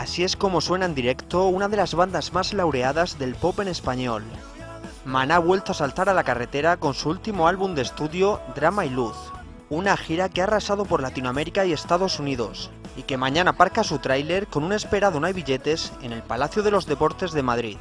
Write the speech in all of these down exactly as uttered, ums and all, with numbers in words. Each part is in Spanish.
Así es como suena en directo una de las bandas más laureadas del pop en español. Maná ha vuelto a saltar a la carretera con su último álbum de estudio, Drama y Luz, una gira que ha arrasado por Latinoamérica y Estados Unidos, y que mañana aparca su tráiler con un esperado no hay billetes en el Palacio de los Deportes de Madrid.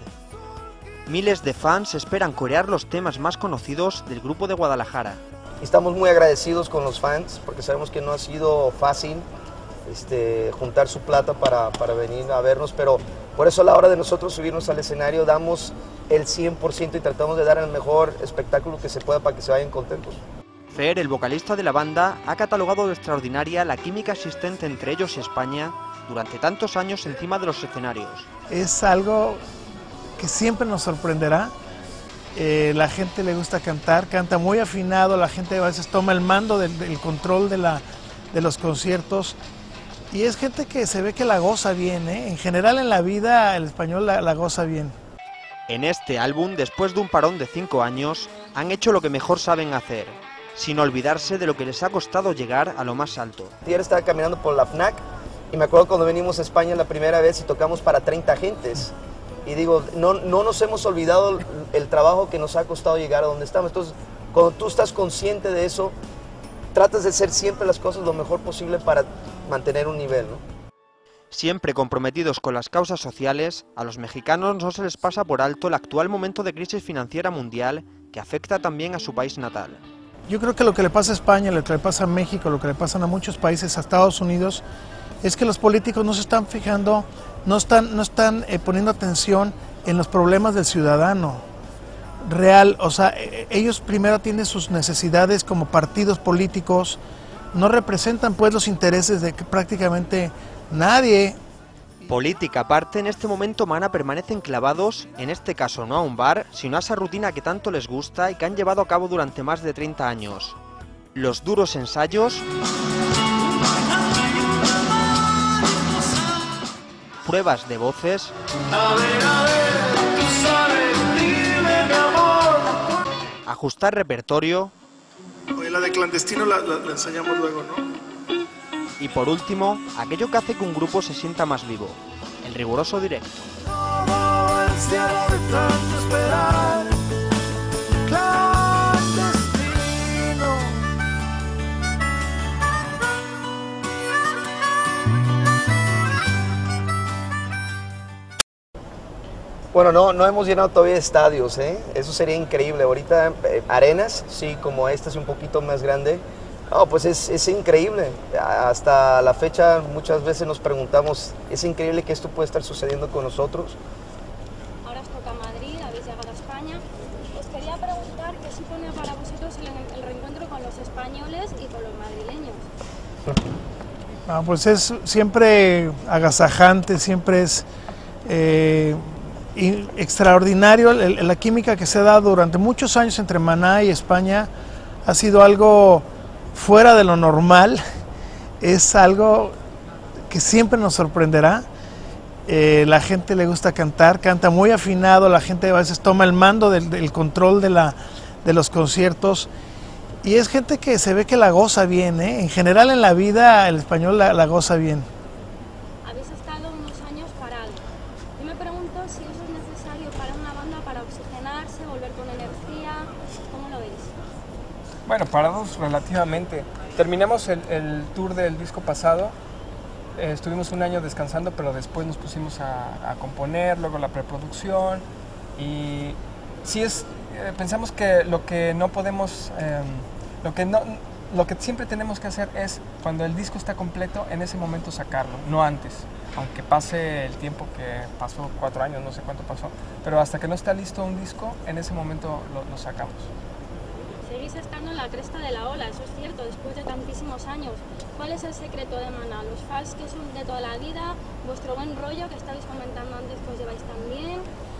Miles de fans esperan corear los temas más conocidos del grupo de Guadalajara. Estamos muy agradecidos con los fans porque sabemos que no ha sido fácil este, juntar su plata para, para venir a vernos, pero por eso a la hora de nosotros subirnos al escenario damos el cien por ciento y tratamos de dar el mejor espectáculo que se pueda para que se vayan contentos. Fer, el vocalista de la banda, ha catalogado de extraordinaria la química existente entre ellos y España durante tantos años encima de los escenarios. Es algo que siempre nos sorprenderá. Eh, la gente le gusta cantar, canta muy afinado, la gente a veces toma el mando del, del control de, la, de los conciertos y es gente que se ve que la goza bien, ¿eh? En general en la vida el español la, la goza bien. En este álbum, después de un parón de cinco años, han hecho lo que mejor saben hacer, sin olvidarse de lo que les ha costado llegar a lo más alto. Ayer estaba caminando por la FNAC y me acuerdo cuando venimos a España la primera vez y tocamos para treinta gentes. Y digo, no, no nos hemos olvidado el trabajo que nos ha costado llegar a donde estamos. Entonces, cuando tú estás consciente de eso, tratas de hacer siempre las cosas lo mejor posible para mantener un nivel, ¿no? Siempre comprometidos con las causas sociales, a los mexicanos no se les pasa por alto el actual momento de crisis financiera mundial que afecta también a su país natal. Yo creo que lo que le pasa a España, lo que le pasa a México, lo que le pasa a muchos países, a Estados Unidos, es que los políticos no se están fijando, no están, no están eh, poniendo atención en los problemas del ciudadano real. O sea, ellos primero tienen sus necesidades como partidos políticos, no representan pues los intereses de que prácticamente nadie. Política aparte, en este momento Maná permanecen clavados, en este caso no a un bar, sino a esa rutina que tanto les gusta y que han llevado a cabo durante más de treinta años. Los duros ensayos, pruebas de voces, a ver, a ver, tú sabes, dime, mi amor. Ajustar repertorio. Oye, la de clandestino la, la, la ensayamos luego, ¿no? Y por último, aquello que hace que un grupo se sienta más vivo, el riguroso directo. Todo el cielo de tanto esperar, clandestino. Bueno, no, no hemos llenado todavía estadios, ¿eh? Eso sería increíble. Ahorita eh, arenas, sí, como esta es un poquito más grande. No, pues es, es increíble. Hasta la fecha muchas veces nos preguntamos, es increíble que esto pueda estar sucediendo con nosotros. Ahora os toca Madrid, habéis llegado a España. Os quería preguntar qué supone para vosotros el, el reencuentro con los españoles y con los madrileños. Ah, pues es siempre agasajante, siempre es eh, extraordinario. El, la química que se ha dado durante muchos años entre Maná y España ha sido algo fuera de lo normal, es algo que siempre nos sorprenderá. Eh, la gente le gusta cantar, canta muy afinado, la gente a veces toma el mando del, del control de, la, de los conciertos y es gente que se ve que la goza bien, ¿eh? En general en la vida el español la, la goza bien. Habéis estado unos años parados. Yo me pregunto si eso es necesario para una banda para oxigenarse, volver con energía. ¿Cómo lo veis? Bueno, parados relativamente. Terminamos el, el tour del disco pasado, eh, estuvimos un año descansando, pero después nos pusimos a, a componer, luego la preproducción y sí es, eh, pensamos que lo que no podemos, eh, lo que no, lo que siempre tenemos que hacer es cuando el disco está completo, en ese momento sacarlo, no antes, aunque pase el tiempo que pasó, cuatro años, no sé cuánto pasó, pero hasta que no está listo un disco, en ese momento lo, lo sacamos. Seguís estando en la cresta de la ola, eso es cierto, después de tantísimos años. ¿Cuál es el secreto de Maná? Los fans que son de toda la vida, vuestro buen rollo que estabais comentando antes que os lleváis tan bien.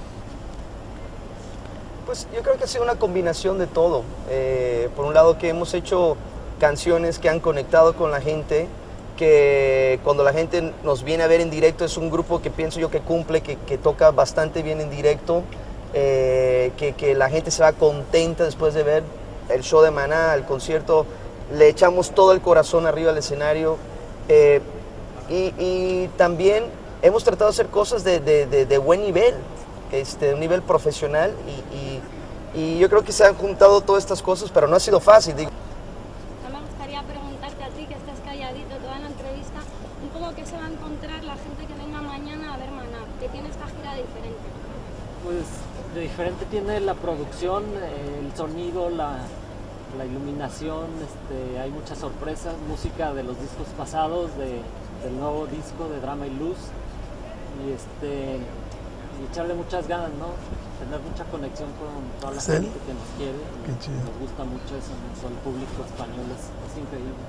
Pues yo creo que ha sido una combinación de todo. Eh, por un lado que hemos hecho canciones que han conectado con la gente, que cuando la gente nos viene a ver en directo es un grupo que pienso yo que cumple, que, que toca bastante bien en directo, eh, que, que la gente se va contenta después de ver el show de Maná, el concierto, le echamos todo el corazón arriba al escenario eh, y, y también hemos tratado de hacer cosas de, de, de, de buen nivel, este, de un nivel profesional y, y, y yo creo que se han juntado todas estas cosas, pero no ha sido fácil. Digo. No me gustaría preguntarte a ti, que estás calladito toda la entrevista, un poco qué se va a encontrar la gente que venga mañana a ver Maná, que tiene esta gira diferente. Pues de diferente tiene la producción, el sonido, la, la iluminación, este, hay muchas sorpresas, música de los discos pasados, de, del nuevo disco de Drama y Luz, y, este, y echarle muchas ganas, ¿no? Tener mucha conexión con toda la ¿Sí? gente que nos quiere, Qué chido. nos gusta mucho eso, ¿no? El público español es, es increíble.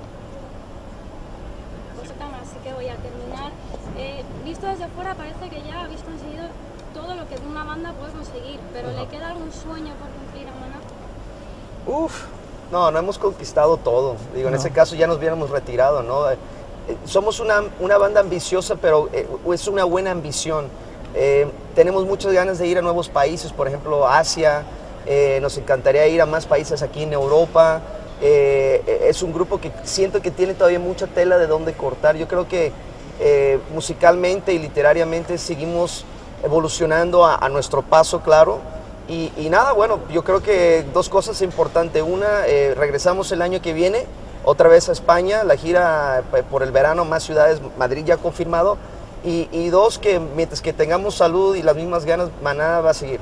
Cosita más, así que voy a terminar. Eh, visto desde fuera parece que ya habéis conseguido todo lo que una banda puede conseguir, pero ¿le queda algún sueño por cumplir a Maná? Uf, no, no hemos conquistado todo. Digo, en No. ese caso ya nos hubiéramos retirado, ¿no? Eh, somos una, una banda ambiciosa, pero eh, es una buena ambición. Eh, tenemos muchas ganas de ir a nuevos países, por ejemplo, Asia. Eh, nos encantaría ir a más países aquí en Europa. Eh, es un grupo que siento que tiene todavía mucha tela de dónde cortar. Yo creo que eh, musicalmente y literariamente seguimos evolucionando a, a nuestro paso, claro. Y, y nada, bueno, yo creo que dos cosas importantes. Una, eh, regresamos el año que viene otra vez a España, la gira eh, por el verano, más ciudades, Madrid ya confirmado. Y, y dos, que mientras que tengamos salud y las mismas ganas, Maná va a seguir.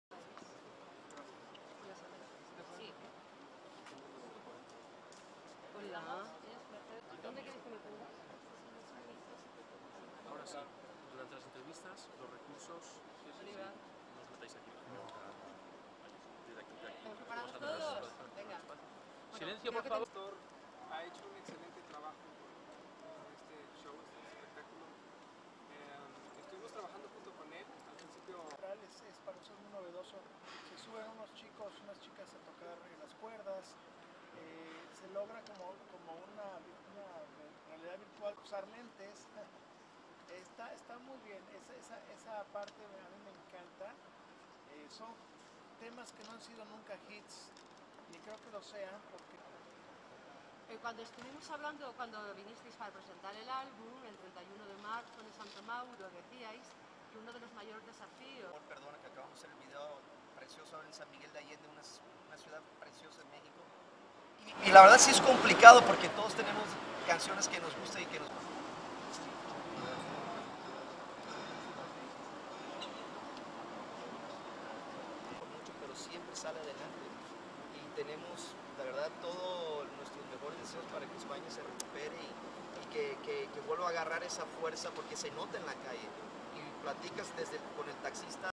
Ahora sí, durante las entrevistas, los recursos, nos metáis aquí. Desde aquí, desde aquí. ¿Preparados todos? Venga. Silencio, por Creo que favor. el director ha hecho un excelente trabajo con este show, este espectáculo. Eh, estuvimos trabajando junto con él al principio. Es, es para nosotros muy novedoso. Se suben unos chicos, unas chicas a tocar en las cuerdas. Eh, se logra como, como una, una realidad virtual, usar lentes. Está, está muy bien. Esa, esa, esa parte a mí me encanta. Eh, son temas que no han sido nunca hits, ni creo que lo sean, porque Eh, cuando estuvimos hablando, cuando vinisteis para presentar el álbum, el treinta y uno de marzo en Santo Mauro, decíais que uno de los mayores desafíos... Perdona que acabamos de hacer el video precioso en San Miguel de Allende, una, una ciudad preciosa en México. Y, y la verdad sí es complicado porque todos tenemos canciones que nos gustan y que nos mucho, pero siempre sale adelante. Y tenemos, la verdad, todos nuestros mejores deseos para que España se recupere y, y que, que, que vuelva a agarrar esa fuerza, porque se nota en la calle. Y platicas desde con el taxista.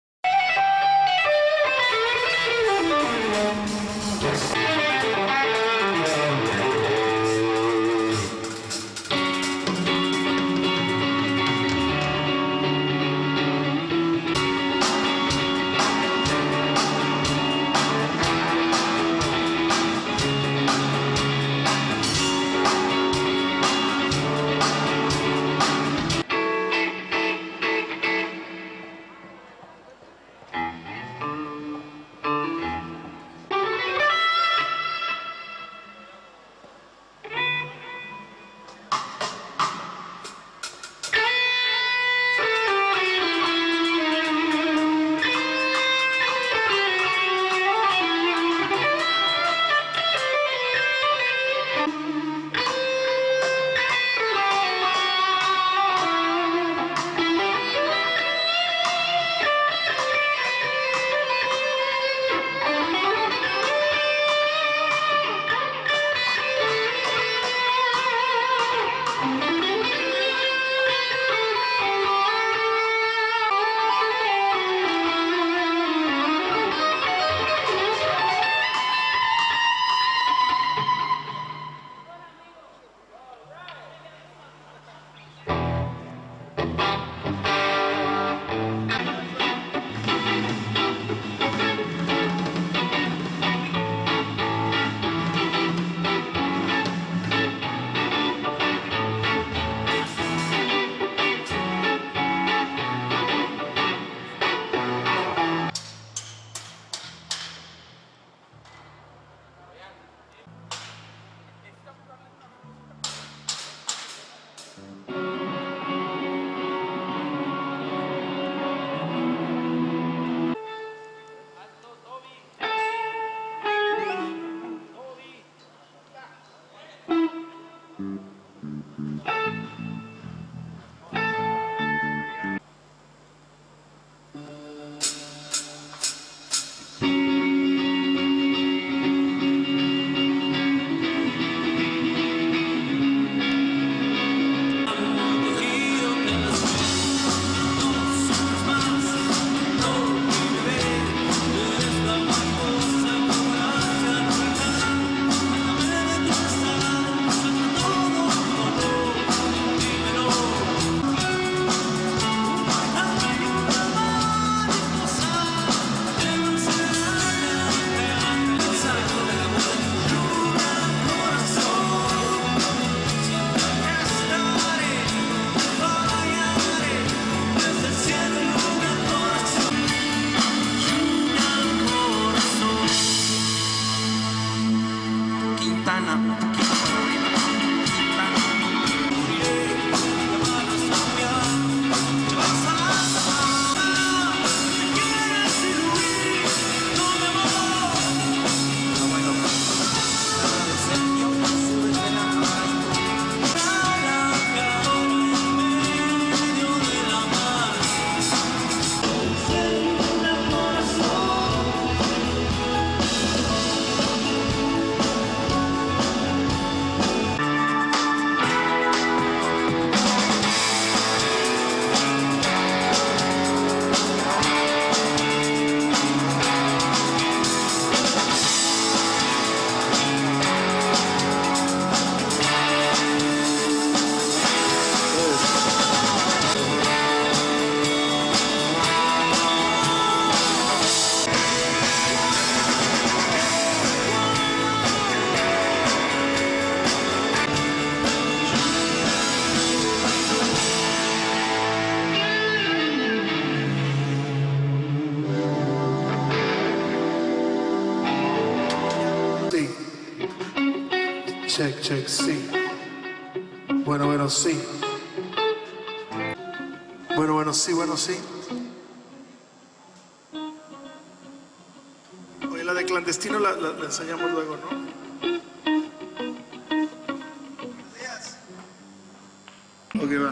Check, check, sí. Bueno, bueno, sí. Bueno, bueno, sí, bueno, sí. Oye, la de clandestino la, la, la enseñamos luego, ¿no? Ok, va.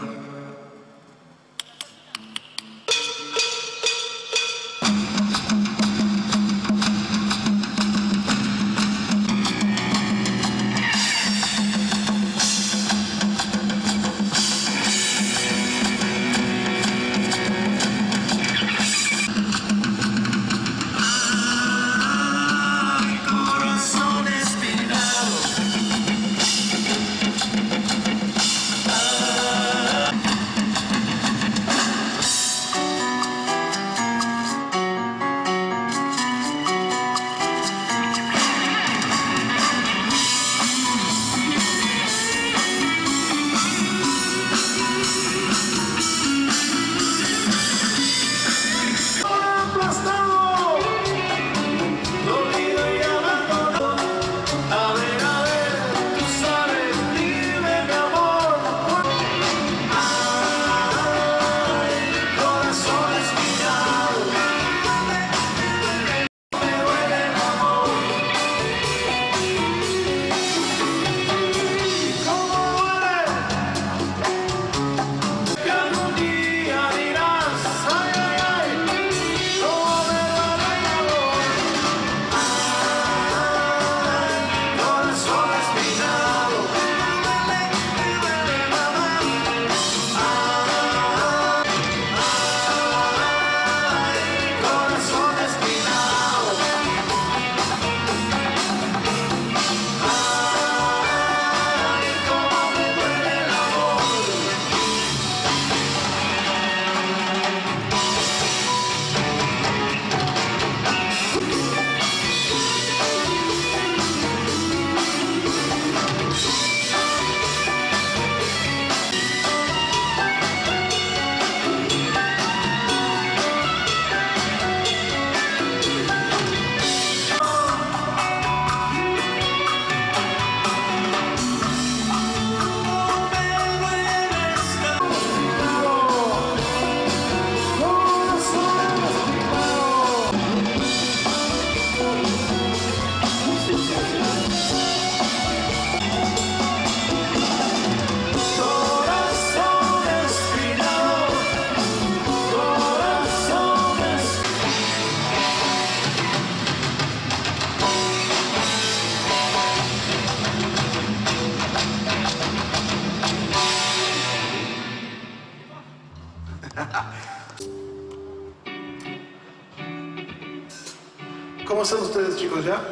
¿Cómo están ustedes, chicos, ya?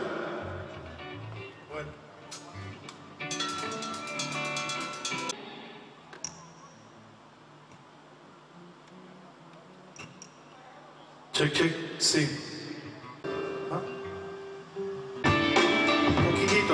Bueno. Check, check, sí. ¿Ah? Un poquitito.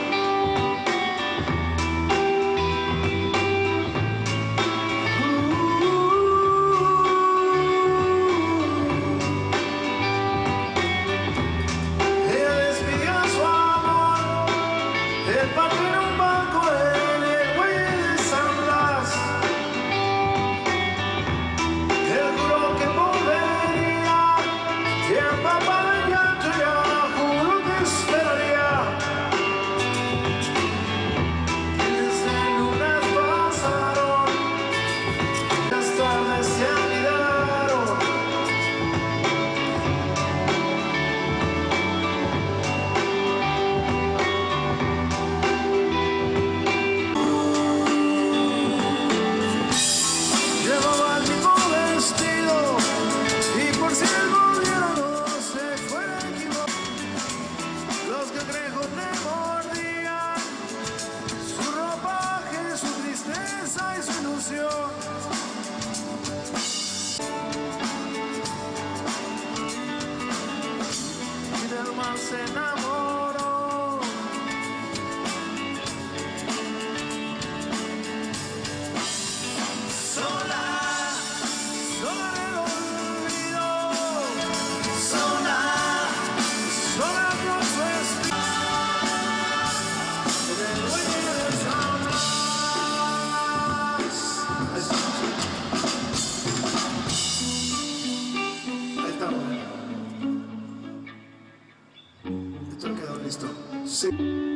Se enamoró. Sola, sola en el olvido. Sola, sola con su espíritu. Sí.